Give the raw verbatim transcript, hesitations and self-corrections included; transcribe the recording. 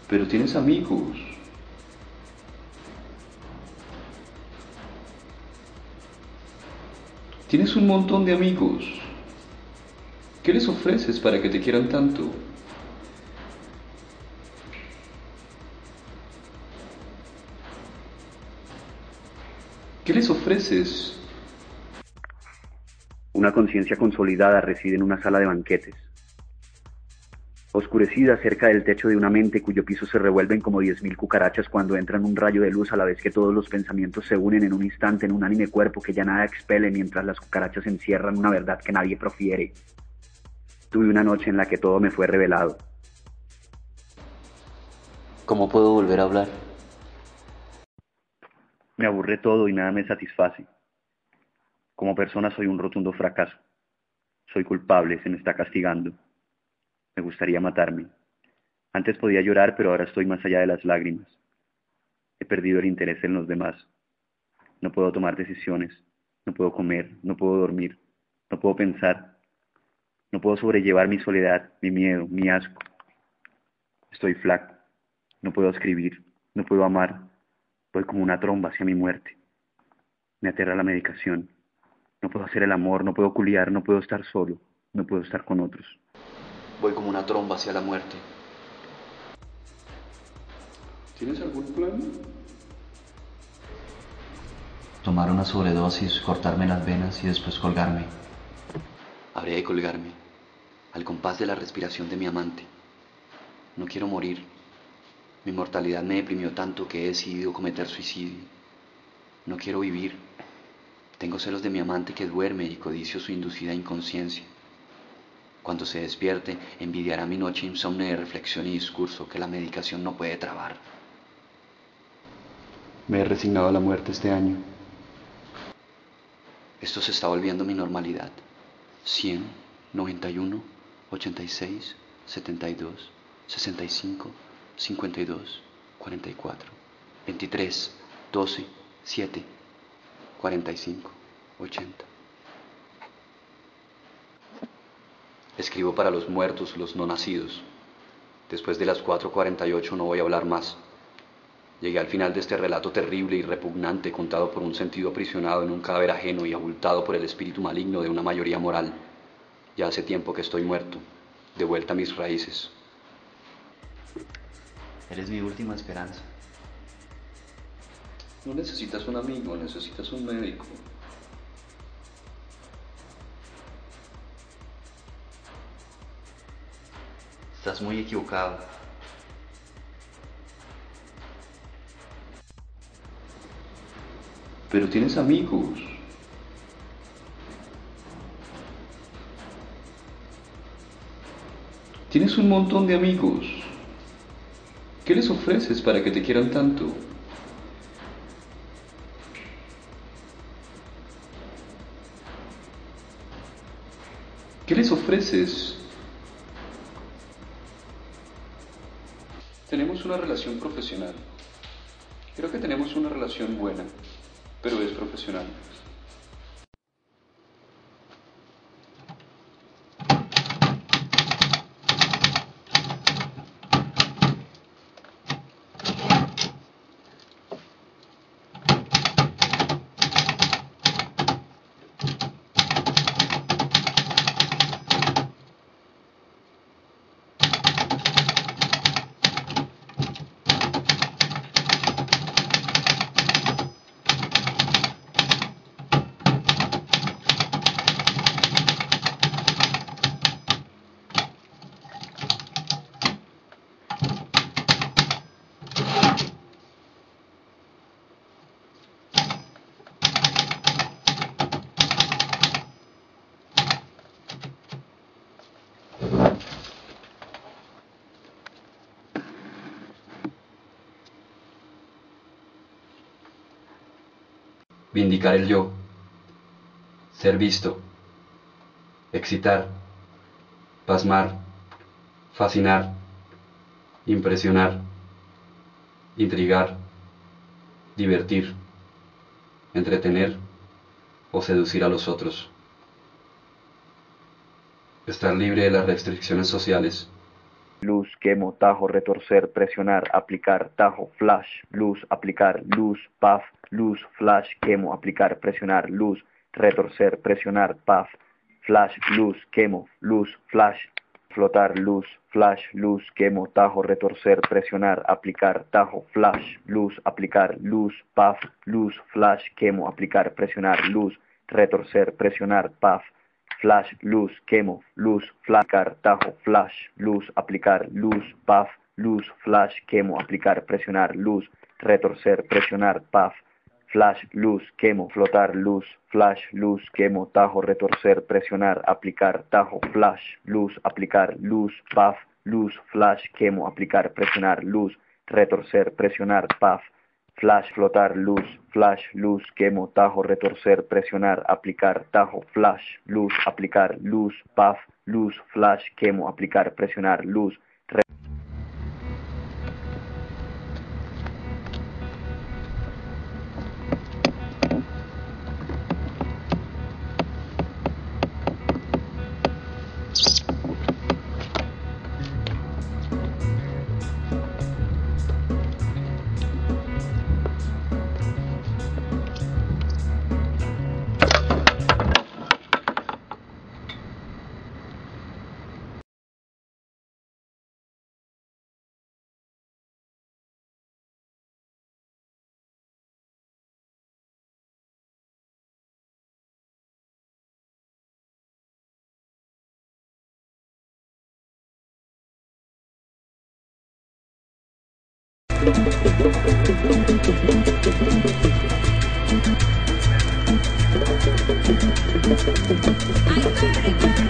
Pero tienes amigos. Tienes un montón de amigos. ¿Qué les ofreces para que te quieran tanto? ¿Qué les ofreces? Una conciencia consolidada reside en una sala de banquetes, oscurecida cerca del techo de una mente cuyo piso se revuelven como diez mil cucarachas cuando entran un rayo de luz a la vez que todos los pensamientos se unen en un instante en un unánime cuerpo que ya nada expele mientras las cucarachas encierran una verdad que nadie profiere. Tuve una noche en la que todo me fue revelado. ¿Cómo puedo volver a hablar? Me aburre todo y nada me satisface. Como persona soy un rotundo fracaso. Soy culpable, se me está castigando. Me gustaría matarme. Antes podía llorar, pero ahora estoy más allá de las lágrimas. He perdido el interés en los demás. No puedo tomar decisiones. No puedo comer. No puedo dormir. No puedo pensar. No puedo sobrellevar mi soledad, mi miedo, mi asco. Estoy flaco. No puedo escribir. No puedo amar. Voy como una tromba hacia mi muerte. Me aterra la medicación. No puedo hacer el amor. No puedo culiar. No puedo estar solo. No puedo estar con otros. Voy como una tromba hacia la muerte. ¿Tienes algún plan? Tomar una sobredosis, cortarme las venas y después colgarme. Habré de colgarme, al compás de la respiración de mi amante. No quiero morir. Mi mortalidad me deprimió tanto que he decidido cometer suicidio. No quiero vivir. Tengo celos de mi amante que duerme y codicio su inducida inconsciencia. Cuando se despierte, envidiará mi noche insomne de reflexión y discurso que la medicación no puede trabar. Me he resignado a la muerte este año. Esto se está volviendo mi normalidad. cien, noventa y uno, ochenta y seis, setenta y dos, sesenta y cinco, cincuenta y dos, cuarenta y cuatro, veintitrés, doce, siete, cuarenta y cinco, ochenta. Escribo para los muertos, los no nacidos. Después de las cuatro cuarenta y ocho no voy a hablar más. Llegué al final de este relato terrible y repugnante contado por un sentido aprisionado en un cadáver ajeno y abultado por el espíritu maligno de una mayoría moral. Ya hace tiempo que estoy muerto, de vuelta a mis raíces. Eres mi última esperanza. No necesitas un amigo, necesitas un médico. Estás muy equivocado. Pero tienes amigos. Tienes un montón de amigos. ¿Qué les ofreces para que te quieran tanto? ¿Qué les ofreces? Tenemos una relación profesional. Creo que tenemos una relación buena, pero es profesional. Vindicar el yo, ser visto, excitar, pasmar, fascinar, impresionar, intrigar, divertir, entretener o seducir a los otros. Estar libre de las restricciones sociales. luz, quemo, tajo, retorcer, presionar, aplicar, tajo, flash, luz, aplicar, luz, puff, luz, flash, quemo, aplicar, presionar, luz, retorcer, presionar, puff, flash, luz, quemo, luz, flash, flotar, luz, flash, luz, quemo, tajo, retorcer, presionar, aplicar, tajo, flash, luz, aplicar, luz, puff, luz, flash, quemo, aplicar, presionar, luz, retorcer, presionar, puff, flash, luz, quemo, luz, flacar, tajo, flash, luz, aplicar, luz, puff, luz, flash, quemo, aplicar, presionar, luz, retorcer, presionar, puff, flash, luz, quemo, flotar, luz, flash, luz, quemo, tajo, retorcer, presionar, aplicar, tajo, flash, luz, aplicar, luz, puff, luz, flash, quemo, aplicar, presionar, luz, retorcer, presionar, puff, flash, flotar, luz, flash, luz, quemo, tajo, retorcer, presionar, aplicar, tajo, flash, luz, aplicar, luz, puff, luz, flash, quemo, aplicar, presionar, luz, Ay,